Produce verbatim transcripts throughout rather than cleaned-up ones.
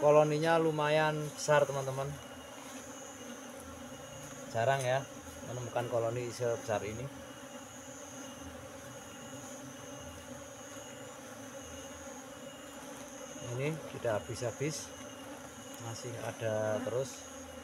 koloninya lumayan besar teman-teman. Jarang ya menemukan koloni sebesar ini. Ini tidak habis-habis, masih ada terus.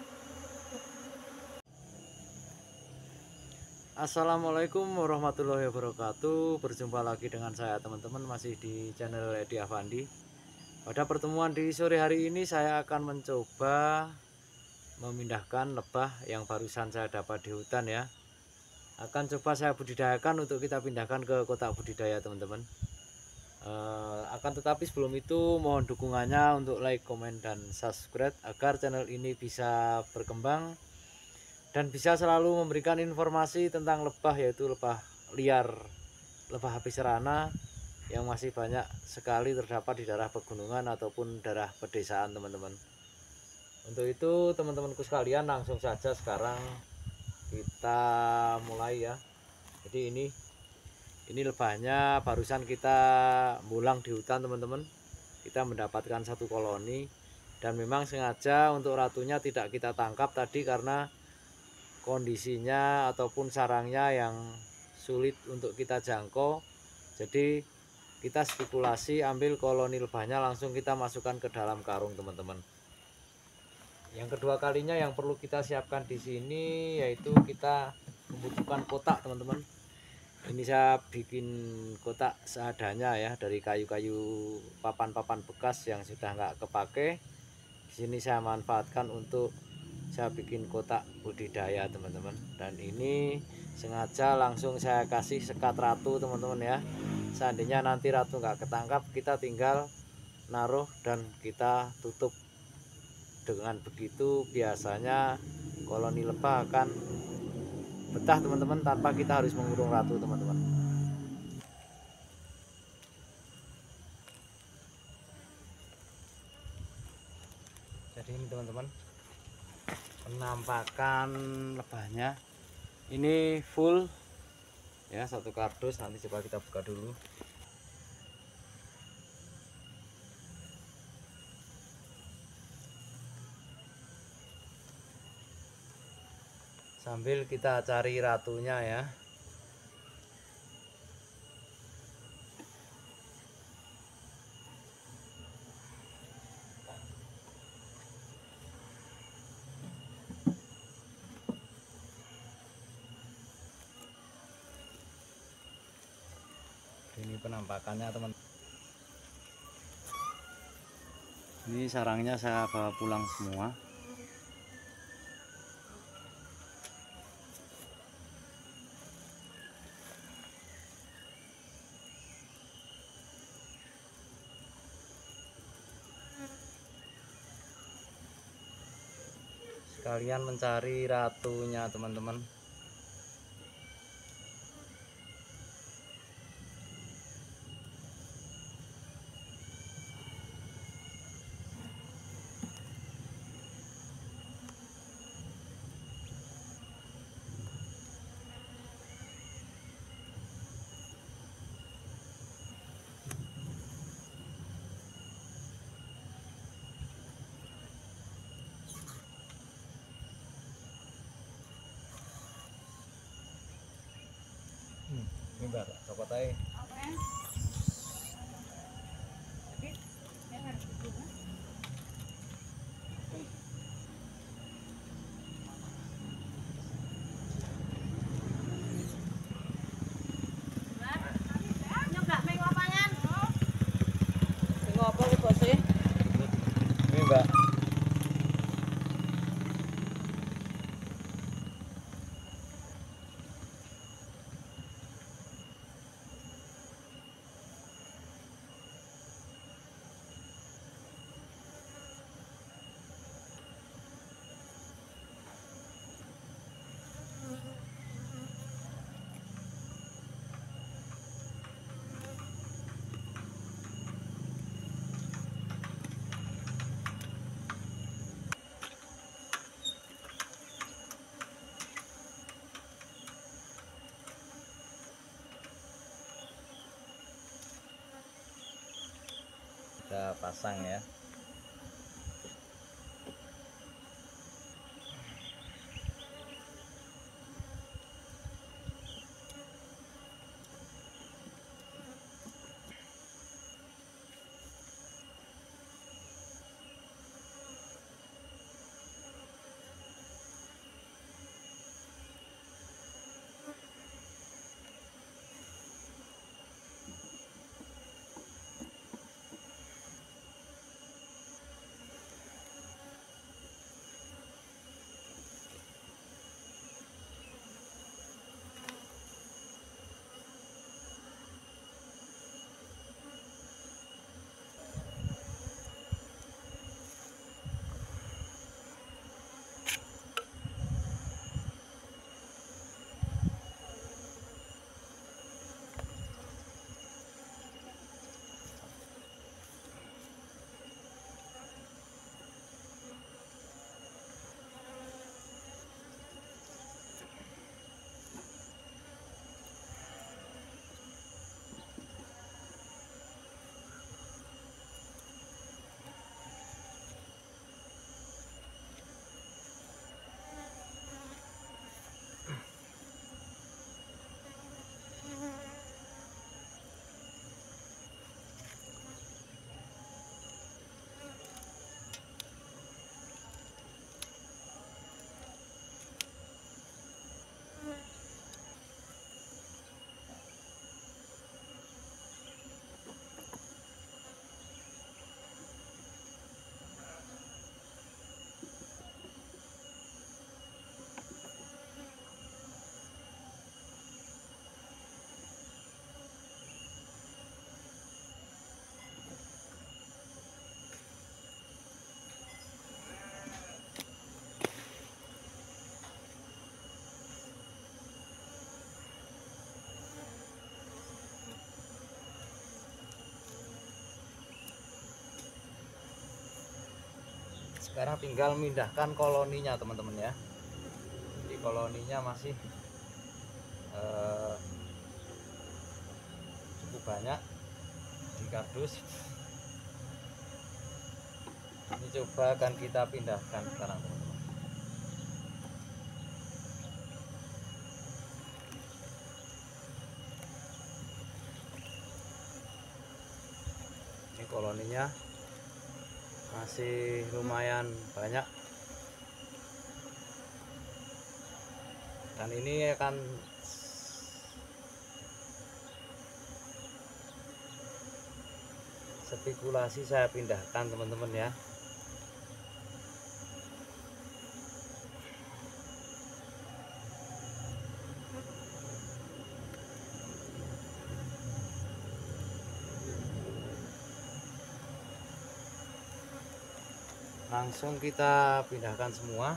Assalamualaikum warahmatullahi wabarakatuh. Berjumpa lagi dengan saya teman-teman, masih di channel Edi Afandi. Pada pertemuan di sore hari ini saya akan mencoba memindahkan lebah yang barusan saya dapat di hutan ya. Akan coba saya budidayakan untuk kita pindahkan ke kotak budidaya teman-teman. e, Akan tetapi sebelum itu mohon dukungannya untuk like, komen, dan subscribe agar channel ini bisa berkembang dan bisa selalu memberikan informasi tentang lebah, yaitu lebah liar, lebah habis serana yang masih banyak sekali terdapat di daerah pegunungan ataupun daerah pedesaan teman-teman. Untuk itu teman-temanku sekalian, langsung saja sekarang kita mulai ya. Jadi ini ini lebahnya barusan kita mulang di hutan teman-teman. Kita mendapatkan satu koloni dan memang sengaja untuk ratunya tidak kita tangkap tadi karena kondisinya ataupun sarangnya yang sulit untuk kita jangkau. Jadi kita spekulasi ambil koloni lebahnya, langsung kita masukkan ke dalam karung teman-teman. Yang kedua kalinya yang perlu kita siapkan di sini yaitu kita membutuhkan kotak teman-teman. Ini saya bikin kotak seadanya ya, dari kayu-kayu papan-papan bekas yang sudah nggak kepake. Di sini saya manfaatkan untuk saya bikin kotak budidaya teman-teman. Dan ini sengaja langsung saya kasih sekat ratu teman-teman ya. Seandainya nanti ratu nggak ketangkap, kita tinggal naruh dan kita tutup. Dengan begitu biasanya koloni lebah akan betah teman-teman, tanpa kita harus mengurung ratu teman-teman. Jadi ini teman-teman penampakan lebahnya, ini full ya, satu kardus. Nanti coba kita buka dulu. Sambil kita cari ratunya ya. Ini penampakannya teman. Ini sarangnya saya bawa pulang semua. Sekalian mencari ratunya teman-teman. Hmm, ini mbak, copot aja. Ini mbak. Kita pasang ya. Sekarang tinggal mindahkan koloninya teman-teman ya. Jadi koloninya masih eh, cukup banyak di kardus. Ini coba akan kita pindahkan sekarang teman-teman. Ini koloninya masih lumayan banyak, dan ini akan spekulasi saya pindahkan teman-teman ya. Langsung kita pindahkan semua.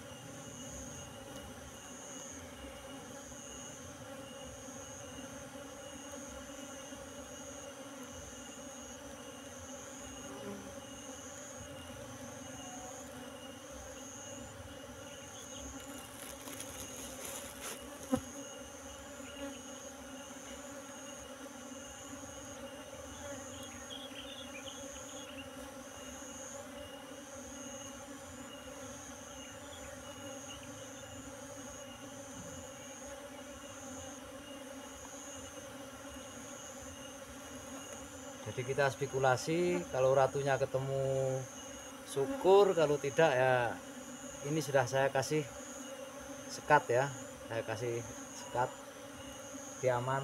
Jadi kita spekulasi, kalau ratunya ketemu syukur, kalau tidak ya ini sudah saya kasih sekat ya, saya kasih sekat diaman.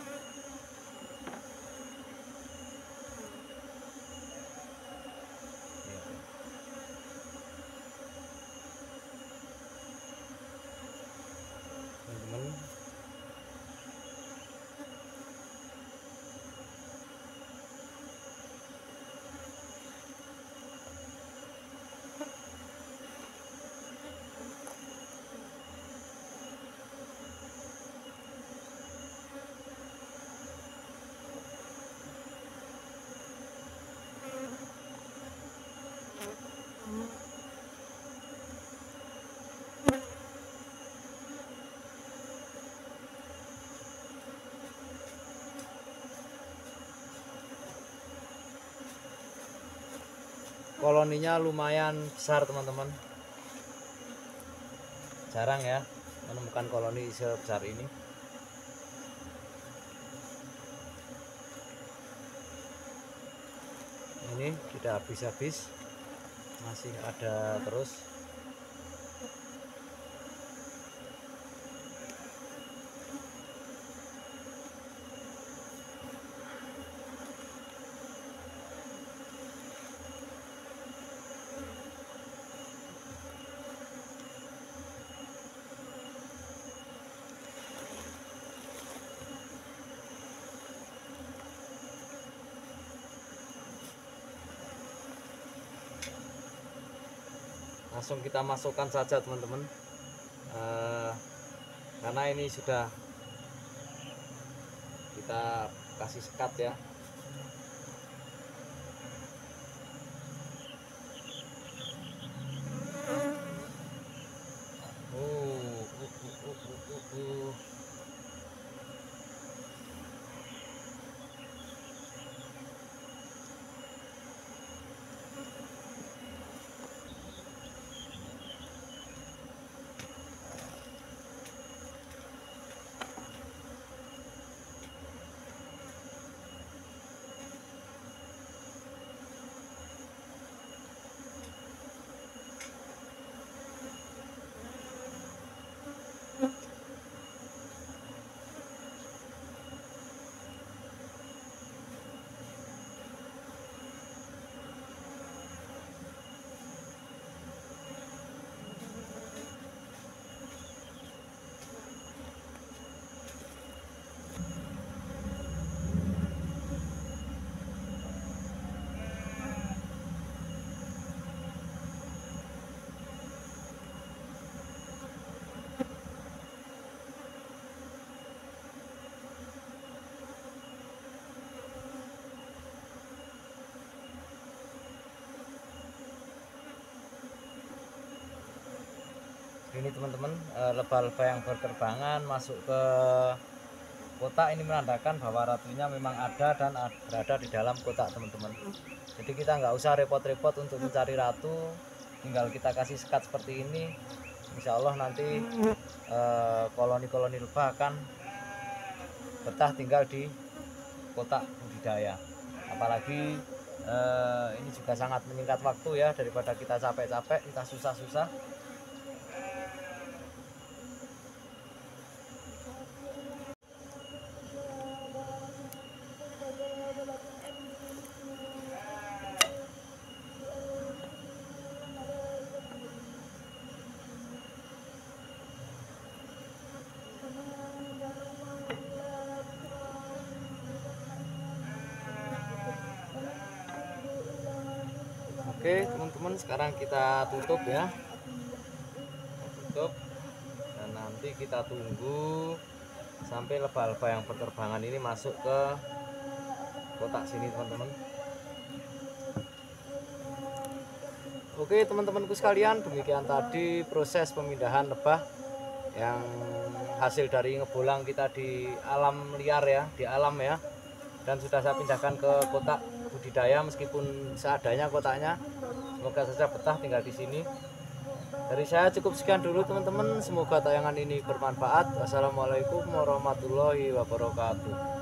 Teman-teman, koloninya lumayan besar teman-teman, jarang ya menemukan koloni sebesar ini. Ini tidak habis-habis, masih ada terus. Langsung kita masukkan saja teman-teman, eh, karena ini sudah kita kasih sekat ya. uh, uh, uh, uh, uh, uh. Ini teman-teman, eh, lebah-lebah yang berterbangan masuk ke kotak ini menandakan bahwa ratunya memang ada dan berada di dalam kotak teman-teman. Jadi kita nggak usah repot-repot untuk mencari ratu, tinggal kita kasih sekat seperti ini. Insya Allah nanti koloni-koloni eh, lebah akan betah tinggal di kotak budidaya. Apalagi eh, ini juga sangat menyingkat waktu ya, daripada kita capek-capek, kita susah-susah. Oke teman-teman, sekarang kita tutup ya, tutup dan nanti kita tunggu sampai lebah-lebah yang berterbangan ini masuk ke kotak sini teman-teman. Oke teman-temanku sekalian, demikian tadi proses pemindahan lebah yang hasil dari ngebolang kita di alam liar ya, di alam ya, dan sudah saya pindahkan ke kotak budidaya meskipun seadanya kotaknya. Semoga saja betah tinggal di sini. Dari saya cukup sekian dulu teman-teman, semoga tayangan ini bermanfaat. Wassalamualaikum warahmatullahi wabarakatuh.